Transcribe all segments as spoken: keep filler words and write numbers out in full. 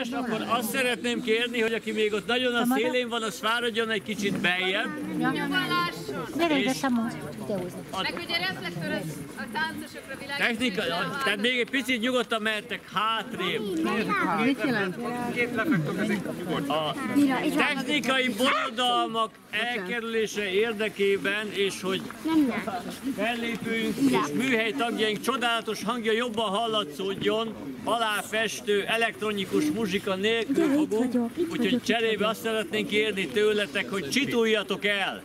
helyes, akkor azt szeretném kérni, hogy aki még ott nagyon a szélén van, az fáradjon egy kicsit beljebb. Gyere ide, Samu. Meg ugye reflektor a táncosokra világít. Technika, tehát még egy picit nyugodtan mehettek hátrébb. Mit jelent? A technikai bonyodalmak elkerülése érdekében, és hogy fellépőink és műhely tagjaink csodálatos hangja jobban hallatszódjon, aláfestő elektronikus muzsika nélkül fogunk, úgyhogy cserébe azt szeretnénk kérni tőletek, hogy csituljatok el!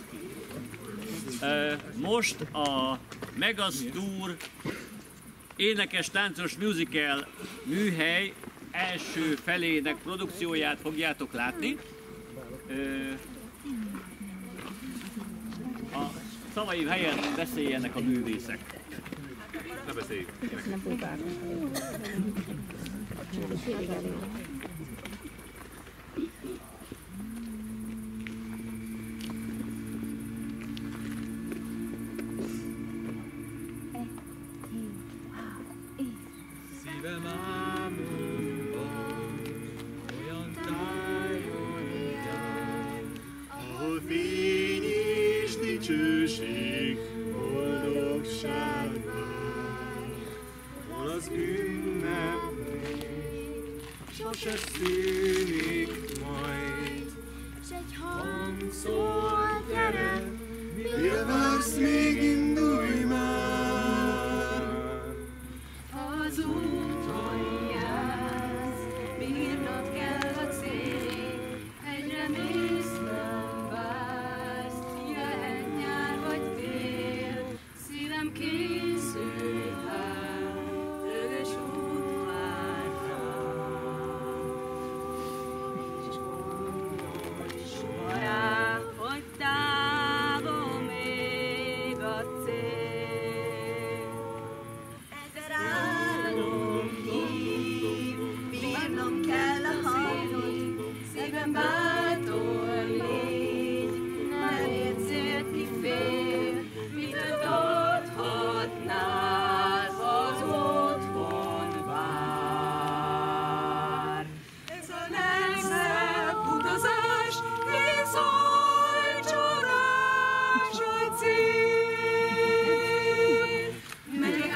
Most a Megaz Tour énekes táncos musical műhely első felének produkcióját fogjátok látni. A szavaim helyett beszéljenek a művészek. Ne beszéljük. Szívem ámulva, olyan tájon jár, ahol fény és dicsőség, boldogság vár. Hol az ünnep még, sose szűnik majd, s egy hang szól, gyere, mire vársz, még indulj már. Az úton jársz, bírnod kell a cél, egyre mész, nem vársz, jöhet nyár vagy tél, szívem készülj vár, rögös út vár rá, hogy távol még a cél. Ezer álom hív, bírnom kell a hajlót, szívem bátor légy, nem érzél ki fél, mitől tarthatnál, az otthon vár. Ez a legszebb utazás, és oly csodás a cél. Melyek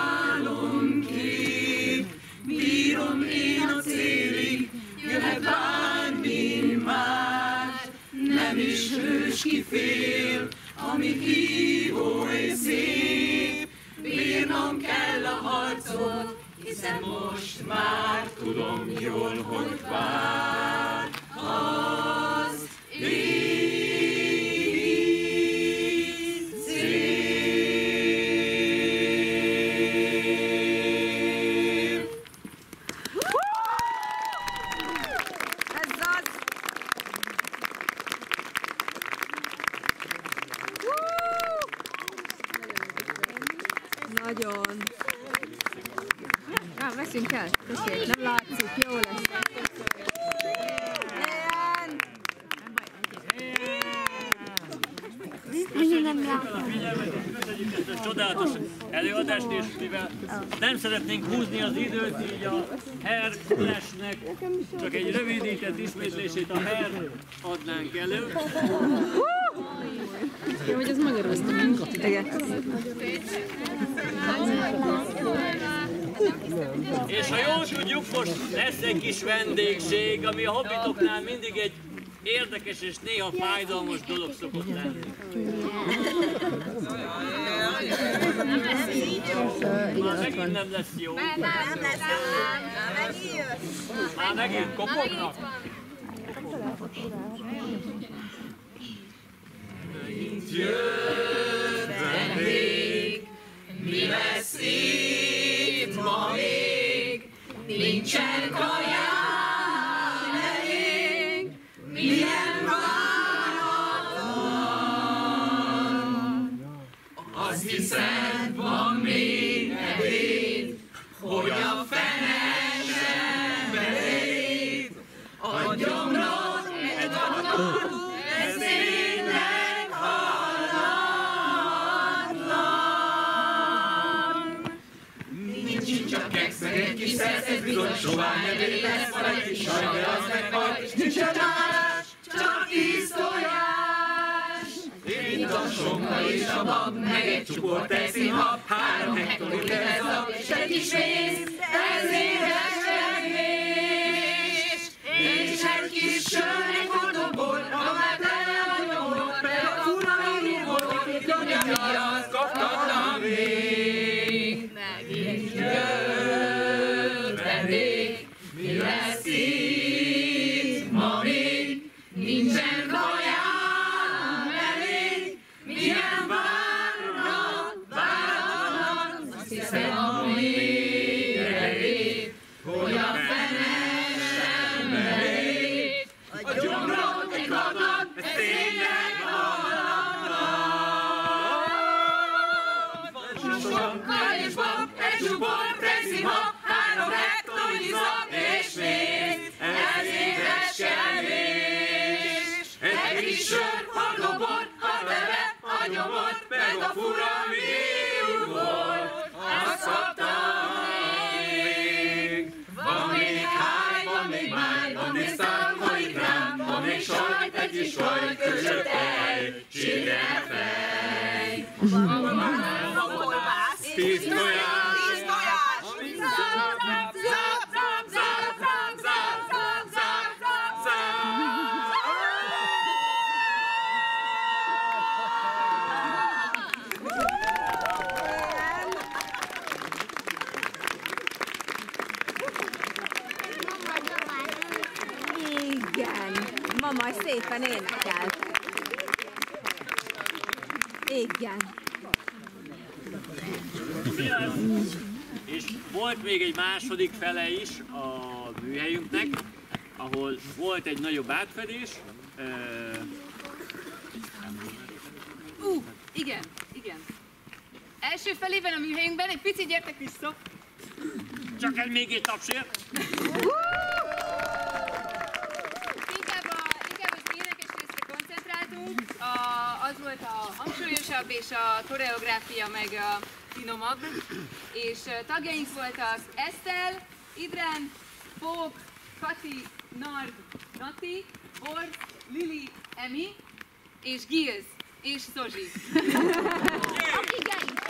álomkép, bírom én a célig, jöhet bármi más, nem is hős ki fél, ami hívó és szép. Bírnom kell a harcot, hiszen most már tudom jól, hogy vár az így cél. Ez az! Nagyon! Na, veszünk el! Tessék, nem látszik, jó lesz! Köszönjük a figyelmet, köszönjük ezt a csodálatos előadást, és mivel nem szeretnénk húzni az időt, így a Herkulesnek csak egy rövidített ismétlését a Her adnánk elő. Jó, hogy ez magyaráztam. Igen. És ha jól tudjuk, most lesz egy kis vendégség, ami a hobbitoknál mindig egy érdekes és néha fájdalmas dolog szokott lenni. Már megint nem lesz jó. Nem lesz jó. Megint jött. Már megint kopognak. Jött vendég, mi lesz itt ma még? Nincsen kaján elég, milyen váratlan. Azt hiszed, van még ebéd, hogy a fene sem beléd. A gyomrod egy adatot, ez tényleg hallatlan. Nincs csincsak keksz, meg egy kis szesz, ez bizony sovány evő lesz, van egy kis saj, de az meghalt, és nincsen más, csak tíz tojás. Itt a sonka és a bab, meg egy csuport texilhab, három hektoliter lezab, és egy kis méz, ez édes evés. És egy kis sör, egy fordóból, ha már tele a nyomor, meg a fura minimor, akit nyomja miatt kaptatna még. Megint jött vendég, mi lesz itt ma még? Nincsen kajám elég, milyen várnak, várnak, azt hiszem a még elég, hogy a fene sem elég. A gyomrot egy katlan, ez tényleg hallatlan. Sonka és bab, egy csuport texilhab, három hektoliter zab és méz, ez édes kevés. Egy kis sör, ha dobod, ha teve, a nyomod, meg a fura minimor, azt kaptam még. Van még háj, van még máj, van még szálkai krám, van még sajt, egy kis sajt, között tej, csirkefej. Van már a kolbász, tíz tojás, tíz tojás, zap, zap, zap, zap, zap, zap, zap, zap, zap, zap, zap. Igen, mama szépen énekelt. Igen. És volt még egy második fele is a műhelyünknek, ahol volt egy nagyobb átfedés. Ú, uh, igen, igen. Első felében a műhelyünkben egy picit gyertek vissza. Csak egy még egy tapsért. Inkább, a, inkább az énekes részre koncentráltunk. A, az volt a hangsúlyosabb és a koreográfia meg a finomabb. És tagjaink voltak Esztel, Idrán, Pók, Kati, Nard, Nati, Bord, Lili, Emi és Gilz és Zsozsi. Akigeink!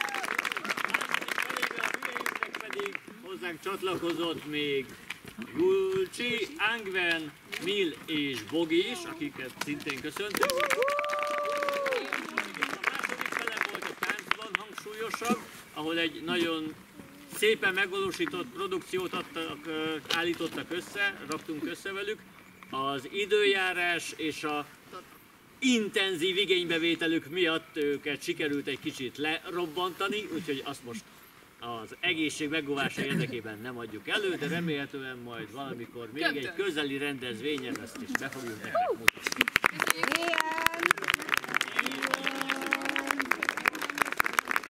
Pedig hozzánk csatlakozott még Julcsi, Angven, Mil és Bogi is, akiket szintén köszöntünk. A második fele volt a táncban hangsúlyosabb, ahol egy nagyon szépen megvalósított produkciót adtak, állítottak össze, raktunk össze velük. Az időjárás és a intenzív igénybevételük miatt őket sikerült egy kicsit lerobbantani, úgyhogy azt most az egészség megóvása érdekében nem adjuk elő, de remélhetően majd valamikor még egy közeli rendezvényen ezt is be fogjuk nektek mutatni. Igen.